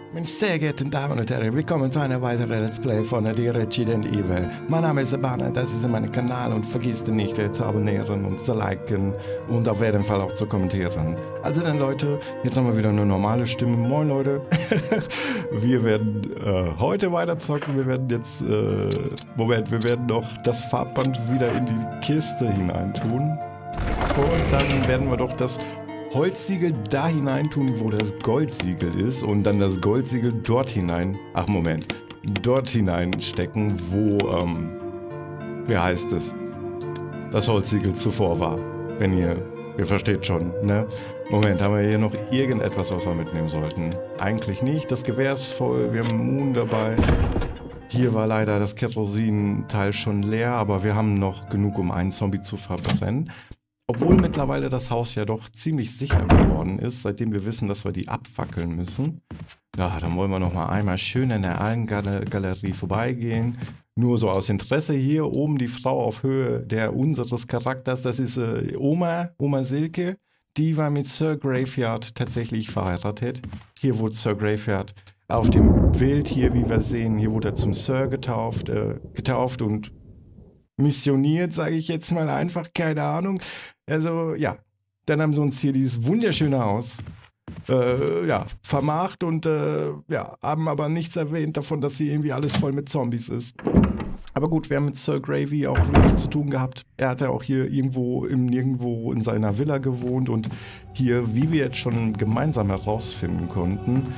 Meine sehr geehrten Damen und Herren, willkommen zu einer weiteren Let's Play von The Resident Evil. Mein Name ist Sabana, das ist mein Kanal und vergisst nicht zu abonnieren und zu liken und auf jeden Fall auch zu kommentieren. Also dann Leute, jetzt haben wir wieder eine normale Stimme. Moin Leute. Wir werden heute weiter zocken. Wir werden jetzt, wir werden noch das Farbband wieder in die Kiste hineintun. Und dann werden wir doch das Holzsiegel da hineintun, wo das Goldsiegel ist und dann das Goldsiegel dort hinein, dort hineinstecken, wo, wie heißt es, das Holzsiegel zuvor war. Wenn ihr versteht schon, ne? Moment, haben wir hier noch irgendetwas, was wir mitnehmen sollten? Eigentlich nicht, das Gewehr ist voll, wir haben Moon dabei. Hier war leider das Kerosin-Teil schon leer, aber wir haben noch genug, um einen Zombie zu verbrennen. Obwohl mittlerweile das Haus ja doch ziemlich sicher geworden ist, seitdem wir wissen, dass wir die abfackeln müssen. Ja, dann wollen wir noch mal einmal schön in der Galerie vorbeigehen. Nur so aus Interesse hier oben die Frau auf Höhe unseres Charakters, das ist Oma Silke. Die war mit Sir Graveyard tatsächlich verheiratet. Hier wurde Sir Graveyard auf dem Bild hier, wie wir sehen, hier wurde er zum Sir getauft und missioniert, sage ich jetzt mal einfach, keine Ahnung. Also, ja, dann haben sie uns hier dieses wunderschöne Haus, vermacht und, haben aber nichts erwähnt davon, dass hier irgendwie alles voll mit Zombies ist. Aber gut, wir haben mit Sir Gravy auch wirklich zu tun gehabt. Er hat ja auch hier nirgendwo in seiner Villa gewohnt und hier, wie wir jetzt schon gemeinsam herausfinden konnten,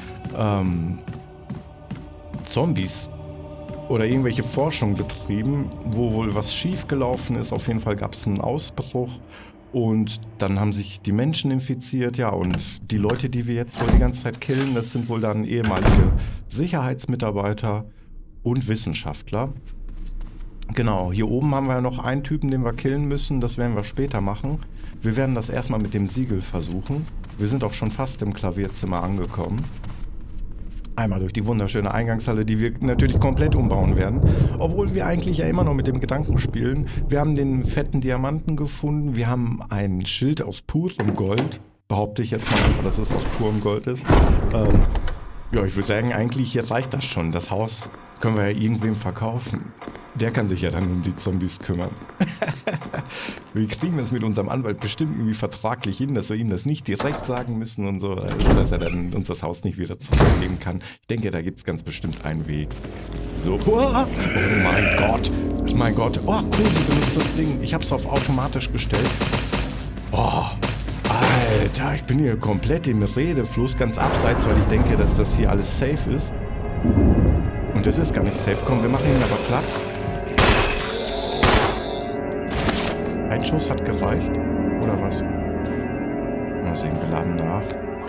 Zombies oder irgendwelche Forschung betrieben, wo wohl was schiefgelaufen ist. Auf jeden Fall gab es einen Ausbruch und dann haben sich die Menschen infiziert. Ja, und die Leute, die wir jetzt wohl die ganze Zeit killen, das sind wohl dann ehemalige Sicherheitsmitarbeiter und Wissenschaftler. Genau, hier oben haben wir ja noch einen Typen, den wir killen müssen. Das werden wir später machen. Wir werden das erstmal mit dem Siegel versuchen. Wir sind auch schon fast im Klavierzimmer angekommen. Einmal durch die wunderschöne Eingangshalle, die wir natürlich komplett umbauen werden. Obwohl wir eigentlich ja immer noch mit dem Gedanken spielen. Wir haben den fetten Diamanten gefunden. Wir haben ein Schild aus purem Gold. Behaupte ich jetzt mal einfach, dass es aus purem Gold ist. Ja, ich würde sagen, eigentlich reicht das schon. Das Haus können wir ja irgendwem verkaufen. Der kann sich ja dann um die Zombies kümmern. Wir kriegen das mit unserem Anwalt bestimmt irgendwie vertraglich hin, dass wir ihm das nicht direkt sagen müssen und so, also dass er dann uns das Haus nicht wieder zurückgeben kann. Ich denke, da gibt es ganz bestimmt einen Weg. So, oh mein Gott, oh cool, sie benutzt das Ding. Ich habe es auf automatisch gestellt. Oh, Alter, ich bin hier komplett im Redefluss, ganz abseits, weil ich denke, dass das hier alles safe ist. Und es ist gar nicht safe. Komm, wir machen ihn aber platt. Ein Schuss hat gereicht, oder was? Mal sehen, wir laden nach.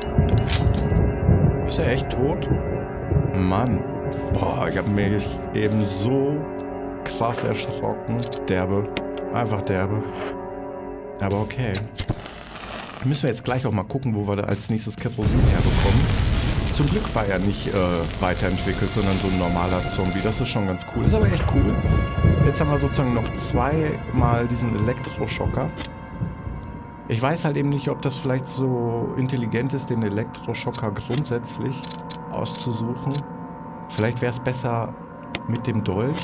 Ist er echt tot? Mann. Boah, ich habe mich eben so krass erschrocken. Derbe. Einfach derbe. Aber okay. Müssen wir jetzt gleich auch mal gucken, wo wir da als nächstes Kerosin herbekommen. Zum Glück war er nicht weiterentwickelt, sondern so ein normaler Zombie. Das ist schon ganz cool. Ist aber echt cool. Jetzt haben wir sozusagen noch zweimal diesen Elektroschocker. Ich weiß halt eben nicht, ob das vielleicht so intelligent ist, den Elektroschocker grundsätzlich auszusuchen. Vielleicht wäre es besser mit dem Dolch.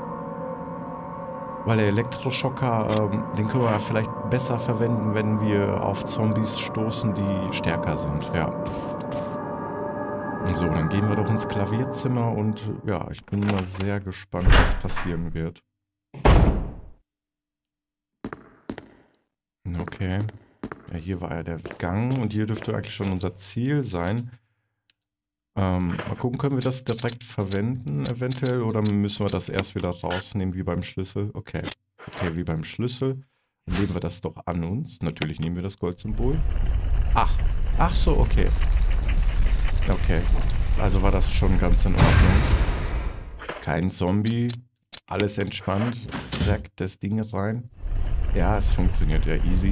Weil der Elektroschocker, den können wir vielleicht besser verwenden, wenn wir auf Zombies stoßen, die stärker sind. Ja. So, dann gehen wir doch ins Klavierzimmer und ja, ich bin mal sehr gespannt, was passieren wird. Okay. Ja, hier war ja der Gang und hier dürfte eigentlich schon unser Ziel sein. Mal gucken, können wir das direkt verwenden eventuell oder müssen wir das erst wieder rausnehmen wie beim Schlüssel? Okay. Okay, wie beim Schlüssel. Dann nehmen wir das doch an uns. Natürlich nehmen wir das Goldsymbol. Ach so, okay. Okay, also war das schon ganz in Ordnung. Kein Zombie, alles entspannt. Zack, das Ding rein. Ja, es funktioniert ja easy.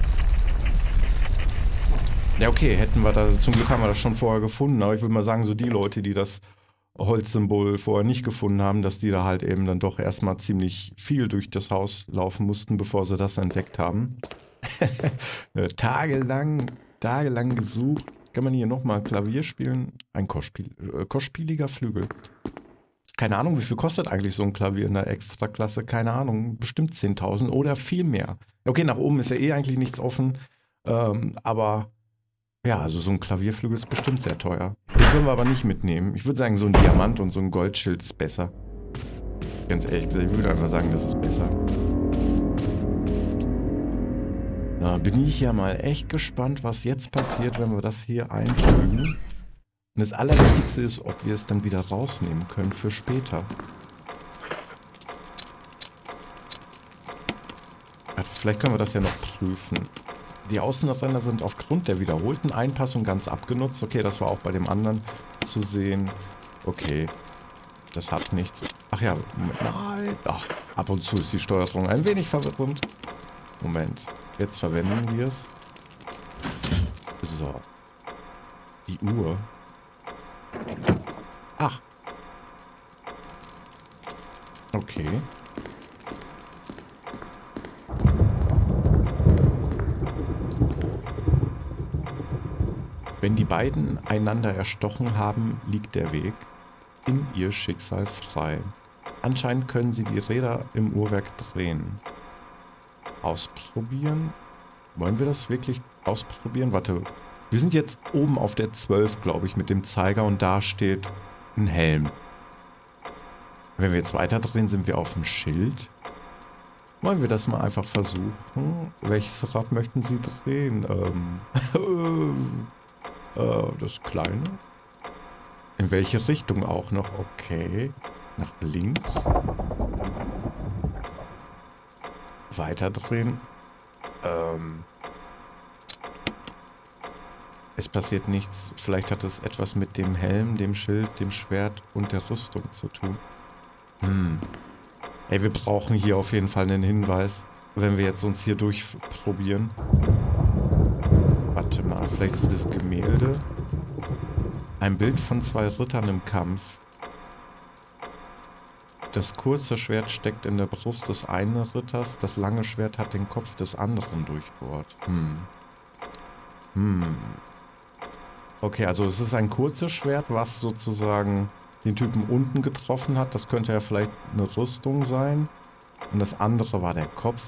Ja, okay, hätten wir da, zum Glück haben wir das schon vorher gefunden, aber ich würde mal sagen, so die Leute, die das Holzsymbol vorher nicht gefunden haben, dass die da halt eben dann doch erstmal ziemlich viel durch das Haus laufen mussten, bevor sie das entdeckt haben. Tagelang gesucht. Kann man hier nochmal Klavier spielen? Ein kostspieliger Flügel. Keine Ahnung, wie viel kostet eigentlich so ein Klavier in der Extraklasse? Keine Ahnung, bestimmt 10.000 oder viel mehr. Okay, nach oben ist ja eh eigentlich nichts offen. Aber ja, also so ein Klavierflügel ist bestimmt sehr teuer. Den können wir aber nicht mitnehmen. Ich würde sagen, so ein Diamant und so ein Goldschild ist besser. Ganz ehrlich gesagt, ich würde einfach sagen, das ist besser. Da bin ich ja mal echt gespannt, was jetzt passiert, wenn wir das hier einfügen. Und das Allerwichtigste ist, ob wir es dann wieder rausnehmen können für später. Vielleicht können wir das ja noch prüfen. Die Außenränder sind aufgrund der wiederholten Einpassung ganz abgenutzt. Okay, das war auch bei dem anderen zu sehen. Okay, das hat nichts. Ach ja, nein. Ach, ab und zu ist die Steuerung ein wenig verwirrend. Moment, jetzt verwenden wir es. So. Die Uhr. Ach. Okay. Wenn die beiden einander erstochen haben, liegt der Weg in ihr Schicksal frei. Anscheinend können sie die Räder im Uhrwerk drehen. Ausprobieren? Wollen wir das wirklich ausprobieren? Warte, wir sind jetzt oben auf der 12, glaube ich, mit dem Zeiger und da steht ein Helm. Wenn wir jetzt weiter drehen, sind wir auf dem Schild. Wollen wir das mal einfach versuchen? Welches Rad möchten Sie drehen? Das kleine. In welche Richtung auch noch? Okay. Nach links. Weiter drehen. Es passiert nichts. Vielleicht hat es etwas mit dem Helm, dem Schild, dem Schwert und der Rüstung zu tun. Ey, wir brauchen hier auf jeden Fall einen Hinweis, wenn wir jetzt uns hier durchprobieren. Warte mal, vielleicht ist das Gemälde. Ein Bild von zwei Rittern im Kampf. Das kurze Schwert steckt in der Brust des einen Ritters, das lange Schwert hat den Kopf des anderen durchbohrt. Okay, also es ist ein kurzes Schwert, was sozusagen den Typen unten getroffen hat. Das könnte ja vielleicht eine Rüstung sein. Und das andere war der Kopf.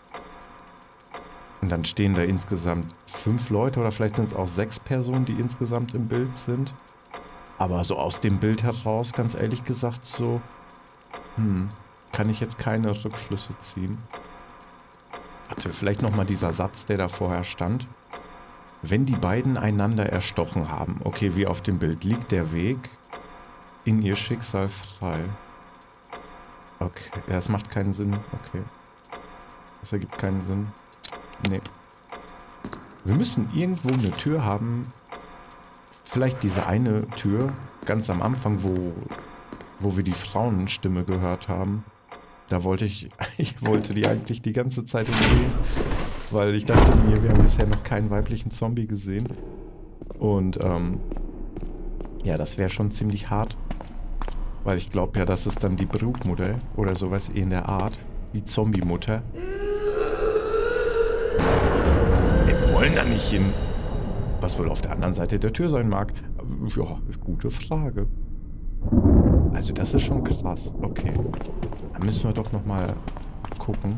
Und dann stehen da insgesamt 5 Leute oder vielleicht sind es auch 6 Personen, die insgesamt im Bild sind. Aber so aus dem Bild heraus, ganz ehrlich gesagt, so kann ich jetzt keine Rückschlüsse ziehen. Warte, vielleicht nochmal dieser Satz, der da vorher stand. Wenn die beiden einander erstochen haben, okay, wie auf dem Bild, liegt der Weg in ihr Schicksal frei. Okay, ja, das macht keinen Sinn. Okay. Das ergibt keinen Sinn. Nee. Wir müssen irgendwo eine Tür haben. Vielleicht diese eine Tür, ganz am Anfang, wo wir die Frauenstimme gehört haben. Da wollte ich wollte die eigentlich die ganze Zeit umgehen. Weil ich dachte mir, wir haben bisher noch keinen weiblichen Zombie gesehen. Und, ja, das wäre schon ziemlich hart. Weil ich glaube ja, das ist dann die Brutmutter oder sowas in der Art. Die Zombie-Mutter. Wir wollen da nicht hin. Was wohl auf der anderen Seite der Tür sein mag? Ja, gute Frage. Also das ist schon krass. Okay. Dann müssen wir doch nochmal gucken.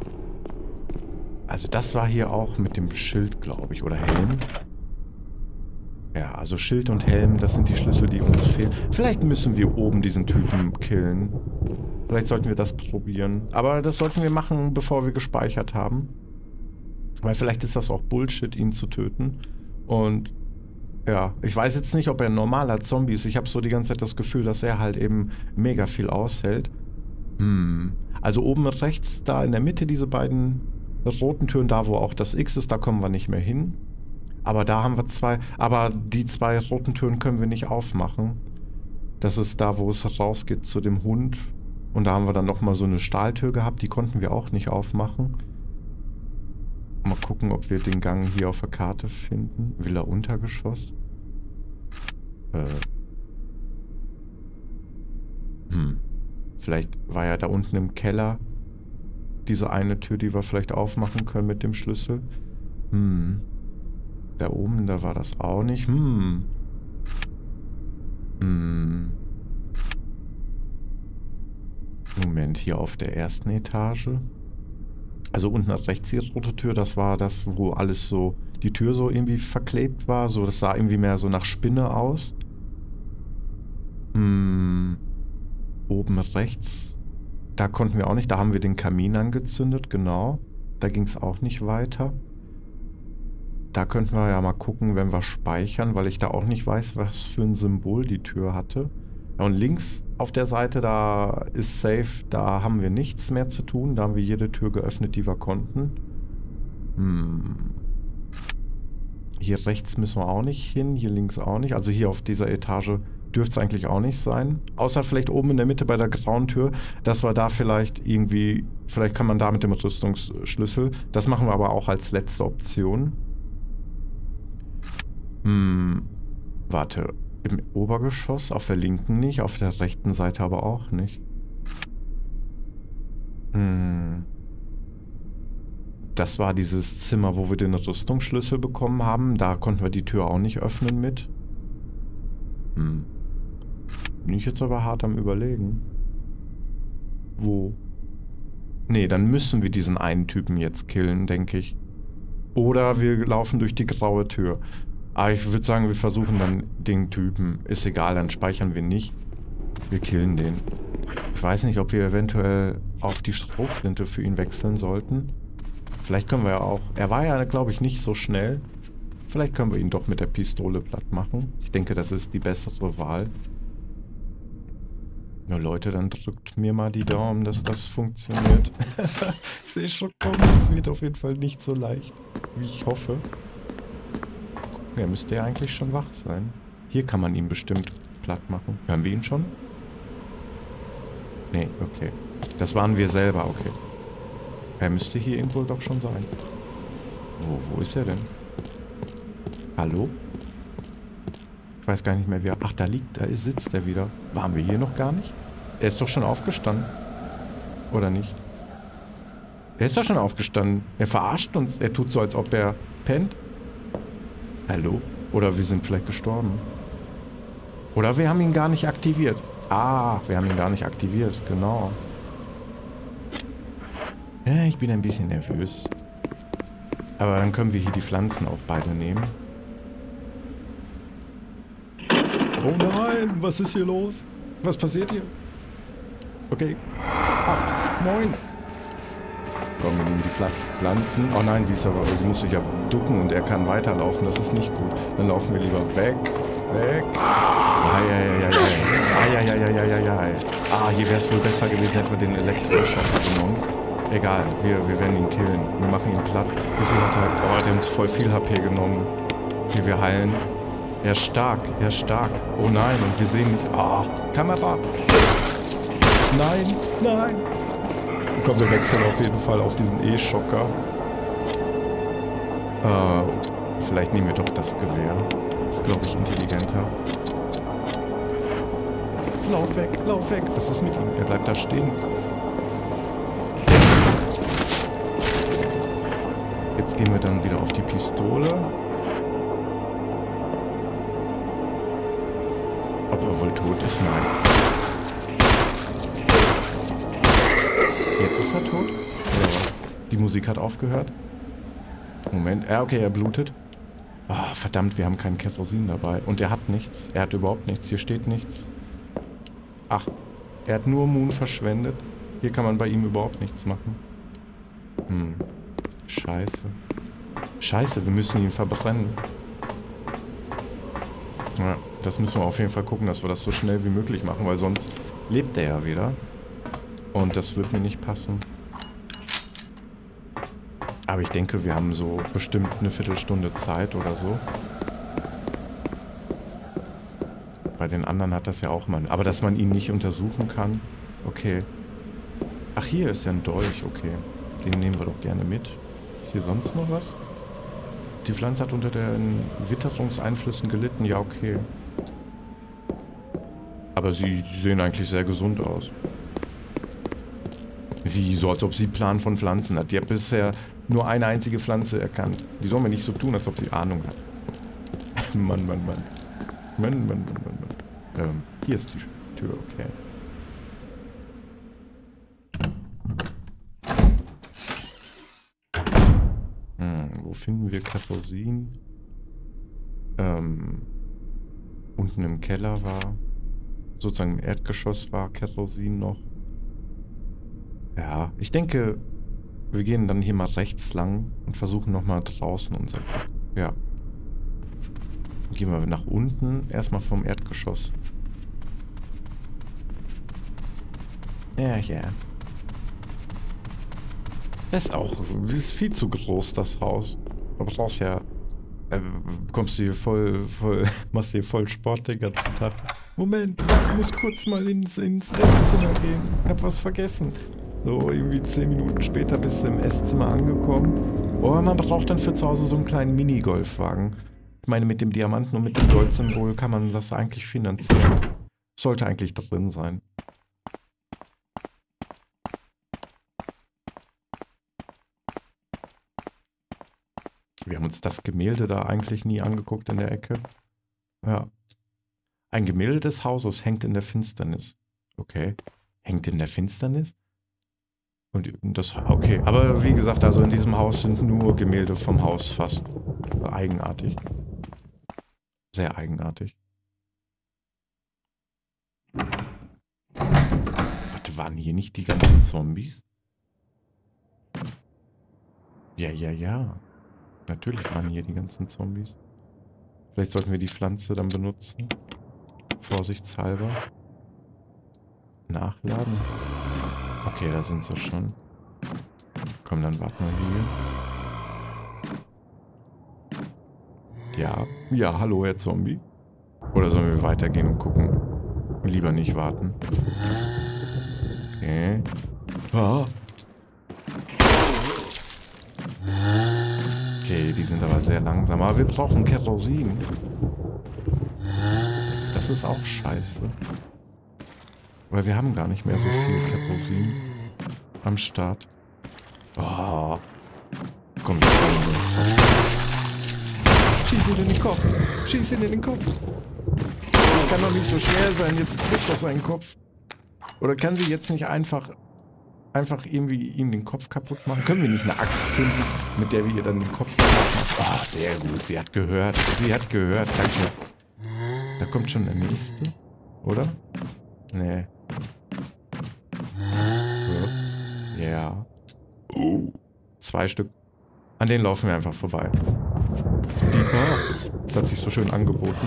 Also das war hier auch mit dem Schild, glaube ich. Oder Helm. Ja, also Schild und Helm, das sind die Schlüssel, die uns fehlen. Vielleicht müssen wir oben diesen Typen killen. Vielleicht sollten wir das probieren. Aber das sollten wir machen, bevor wir gespeichert haben. Weil vielleicht ist das auch Bullshit, ihn zu töten. Und ja, ich weiß jetzt nicht, ob er ein normaler Zombie ist. Ich habe so die ganze Zeit das Gefühl, dass er halt eben mega viel aushält. Also oben rechts, da in der Mitte, diese beiden roten Türen, da wo auch das X ist, da kommen wir nicht mehr hin. Aber da haben wir 2, aber die 2 roten Türen können wir nicht aufmachen. Das ist da, wo es rausgeht zu dem Hund. Und da haben wir dann nochmal so eine Stahltür gehabt, die konnten wir auch nicht aufmachen. Mal gucken, ob wir den Gang hier auf der Karte finden. Villa Untergeschoss. Vielleicht war ja da unten im Keller diese eine Tür, die wir vielleicht aufmachen können mit dem Schlüssel. Da oben, da war das auch nicht. Moment, hier auf der ersten Etage. Also unten rechts die rote Tür, das war das, wo alles so, die Tür so irgendwie verklebt war. So, das sah irgendwie mehr so nach Spinne aus. Oben rechts, da konnten wir auch nicht, da haben wir den Kamin angezündet, genau. Da ging es auch nicht weiter. Da könnten wir ja mal gucken, wenn wir speichern, weil ich da auch nicht weiß, was für ein Symbol die Tür hatte. Ja, und links auf der Seite, da ist safe, da haben wir nichts mehr zu tun. Da haben wir jede Tür geöffnet, die wir konnten. Hier rechts müssen wir auch nicht hin, hier links auch nicht. Also hier auf dieser Etage dürfte es eigentlich auch nicht sein. Außer vielleicht oben in der Mitte bei der grauen Tür, dass wir da vielleicht irgendwie, vielleicht kann man da mit dem Rüstungsschlüssel. Das machen wir aber auch als letzte Option. Warte, im Obergeschoss, auf der linken nicht, auf der rechten Seite aber auch nicht. Das war dieses Zimmer, wo wir den Rüstungsschlüssel bekommen haben. Da konnten wir die Tür auch nicht öffnen mit. Bin ich jetzt aber hart am Überlegen. Wo? Nee, dann müssen wir diesen einen Typen jetzt killen, denke ich. Oder wir laufen durch die graue Tür. Aber ich würde sagen, wir versuchen dann den Typen. Ist egal, dann speichern wir nicht. Wir killen den. Ich weiß nicht, ob wir eventuell auf die Schrotflinte für ihn wechseln sollten. Vielleicht können wir ja auch... Er war ja, glaube ich, nicht so schnell. Vielleicht können wir ihn doch mit der Pistole platt machen. Ich denke, das ist die bessere Wahl. Na Leute, dann drückt mir mal die Daumen, dass das funktioniert. Ich sehe schon kommen, es wird auf jeden Fall nicht so leicht, wie ich hoffe. Ja, müsste ja eigentlich schon wach sein. Hier kann man ihn bestimmt platt machen. Hören wir ihn schon? Nee, okay. Das waren wir selber, okay. Er müsste hier irgendwo doch schon sein. Wo ist er denn? Hallo? Ich weiß gar nicht mehr, wer... Ach, da sitzt er wieder. Waren wir hier noch gar nicht? Er ist doch schon aufgestanden. Oder nicht? Er ist doch schon aufgestanden. Er verarscht uns. Er tut so, als ob er pennt. Hallo? Oder wir sind vielleicht gestorben. Oder wir haben ihn gar nicht aktiviert. Ah, wir haben ihn gar nicht aktiviert. Genau. Ja, ich bin ein bisschen nervös. Aber dann können wir hier die Pflanzen auch beide nehmen. Oh nein, was ist hier los? Was passiert hier? Okay. 8, 9. Komm, wir nehmen die Pflanzen. Oh nein, sie muss sich ja ducken und er kann weiterlaufen. Das ist nicht gut. Dann laufen wir lieber weg. Weg. Ah, hier wäre es wohl besser gewesen, hätten wir den Elektroschocker genommen. Egal, wir werden ihn killen. Wir machen ihn platt. Wie viel hat er? Oh, der hat uns voll viel HP genommen. Hier, wir heilen. Er ist stark, er ist stark. Oh nein, und wir sehen nicht... Ah, Kamera! Nein, nein! Komm, wir wechseln auf jeden Fall auf diesen E-Schocker. Vielleicht nehmen wir doch das Gewehr. Das ist, glaube ich, intelligenter. Jetzt lauf weg, lauf weg. Was ist mit ihm? Der bleibt da stehen. Jetzt gehen wir dann wieder auf die Pistole. Ob er wohl tot ist? Nein. Jetzt ist er tot? Oder was? Die Musik hat aufgehört. Moment. Ja, okay, er blutet. Oh, verdammt, wir haben kein Kerosin dabei. Und er hat nichts. Er hat überhaupt nichts. Hier steht nichts. Ach, er hat nur Moon verschwendet. Hier kann man bei ihm überhaupt nichts machen. Scheiße. Scheiße, wir müssen ihn verbrennen. Ja, das müssen wir auf jeden Fall gucken, dass wir das so schnell wie möglich machen, weil sonst lebt er ja wieder. Und das wird mir nicht passen. Aber ich denke, wir haben so bestimmt eine Viertelstunde Zeit oder so. Bei den anderen hat das ja auch mal... Aber dass man ihn nicht untersuchen kann. Okay. Ach, hier ist ja ein Dolch. Okay. Den nehmen wir doch gerne mit. Ist hier sonst noch was? Die Pflanze hat unter den Witterungseinflüssen gelitten. Ja, okay. Aber sie sehen eigentlich sehr gesund aus. Sie, so als ob sie Plan von Pflanzen hat. Die hat bisher nur eine einzige Pflanze erkannt. Die soll mir nicht so tun, als ob sie Ahnung hat. Mann, Mann, Mann. Mann, Mann, Mann, Mann, Mann. Hier ist die Tür, okay. Wo finden wir Kerosin? Unten im Keller war, sozusagen im Erdgeschoss war Kerosin noch. Ja, ich denke, wir gehen dann hier mal rechts lang und versuchen nochmal draußen unser Glück. Ja. Gehen wir nach unten, erstmal vom Erdgeschoss. Ja, ja. Das ist viel zu groß, das Haus. Du brauchst ja, kommst du hier machst hier voll Sport den ganzen Tag. Moment, ich muss kurz mal ins Esszimmer gehen. Ich hab was vergessen. So, irgendwie 10 Minuten später bist du im Esszimmer angekommen. Oh, man braucht dann für zu Hause so einen kleinen Minigolfwagen. Ich meine, mit dem Diamanten und mit dem Goldsymbol kann man das eigentlich finanzieren. Sollte eigentlich drin sein. Wir haben uns das Gemälde da eigentlich nie angeguckt in der Ecke. Ja. Ein Gemälde des Hauses hängt in der Finsternis. Okay. Hängt in der Finsternis? Und das, okay. Aber wie gesagt, also in diesem Haus sind nur Gemälde vom Haus fast. Eigenartig. Sehr eigenartig. Warte, waren hier nicht die ganzen Zombies? Ja, ja, ja. Natürlich waren hier die ganzen Zombies. Vielleicht sollten wir die Pflanze dann benutzen. Vorsichtshalber. Nachladen. Okay, da sind sie schon. Komm, dann warten wir hier. Ja. Ja, hallo, Herr Zombie. Oder sollen wir weitergehen und gucken? Lieber nicht warten. Okay. Ah. Okay, die sind aber sehr langsam. Aber wir brauchen Kerosin. Das ist auch scheiße. Weil wir haben gar nicht mehr so viel Kerosin am Start. Oh. Komm, wir können den trotzdem. Schieß ihn in den Kopf. Schieß ihn in den Kopf. Das kann doch nicht so schwer sein. Jetzt trifft doch seinen Kopf. Oder kann sie jetzt nicht einfach irgendwie ihm den Kopf kaputt machen? Können wir nicht eine Axt finden, mit der wir ihr dann den Kopf kaputt machen? Oh, sehr gut. Sie hat gehört. Sie hat gehört. Danke. Da kommt schon der nächste. Oder? Nee. Ja. 2 Stück. An denen laufen wir einfach vorbei. Das hat sich so schön angeboten.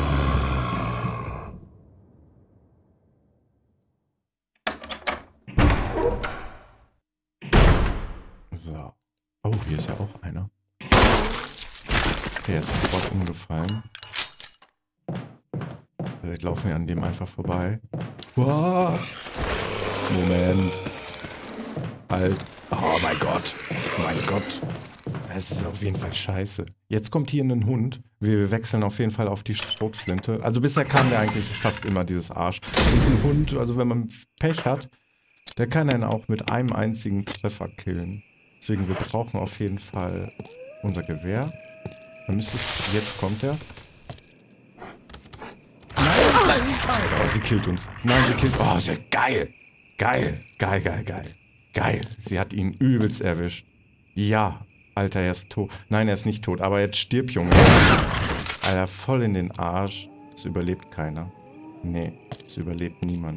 So. Oh, hier ist ja auch einer. Der ist sofort umgefallen. Vielleicht laufen wir an dem einfach vorbei. Wow. Moment. Halt. Oh mein Gott. Mein Gott. Es ist auf jeden Fall scheiße. Jetzt kommt hier ein Hund. Wir wechseln auf jeden Fall auf die Schrotflinte. Also bisher kam der eigentlich fast immer, dieses Arsch. Und ein Hund, also wenn man Pech hat, der kann einen auch mit einem einzigen Treffer killen. Deswegen, wir brauchen auf jeden Fall unser Gewehr. Dann müsste es... Jetzt kommt er. Nein! Oh, sie killt uns. Nein, sie killt... Oh, sehr geil! Geil! Geil, geil, geil. Geil. Sie hat ihn übelst erwischt. Ja. Alter, er ist tot. Nein, er ist nicht tot, aber jetzt stirb, Junge. Alter, voll in den Arsch. Das überlebt keiner. Nee, das überlebt niemand.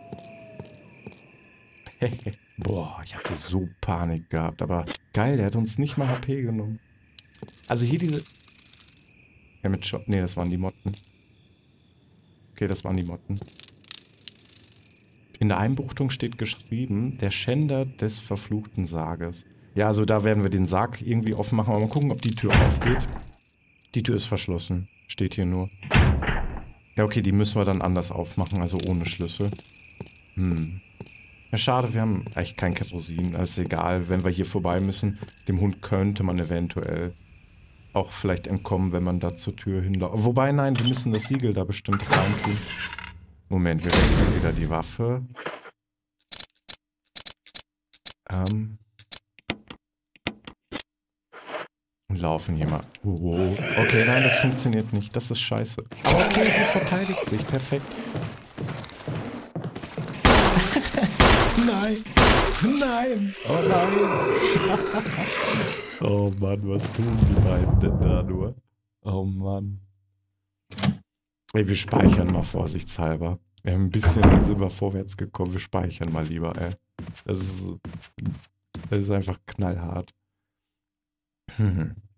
Boah, ich hatte so Panik gehabt, aber geil, der hat uns nicht mal HP genommen. Also hier diese... Ja, mit Shot... Nee, das waren die Motten. Okay, das waren die Motten. In der Einbuchtung steht geschrieben, der Schänder des verfluchten Sarges. Ja, also da werden wir den Sarg irgendwie offen machen, aber mal gucken, ob die Tür aufgeht. Die Tür ist verschlossen, steht hier nur. Ja, okay, die müssen wir dann anders aufmachen, also ohne Schlüssel. Ja, schade, wir haben echt kein Kerosin, das ist egal, wenn wir hier vorbei müssen. Dem Hund könnte man eventuell auch vielleicht entkommen, wenn man da zur Tür hinläuft. Wobei, nein, wir müssen das Siegel da bestimmt reintun. Moment, wir wechseln wieder die Waffe. Und laufen hier mal. Okay, nein, das funktioniert nicht. Das ist scheiße. Aber okay, sie verteidigt sich. Perfekt. Nein. Nein. Oh nein. Oh Mann, was tun die beiden denn da nur? Oh Mann. Ey, wir speichern mal vorsichtshalber. Wir haben ein bisschen sind wir vorwärts gekommen. Wir speichern mal lieber, ey. Das ist einfach knallhart.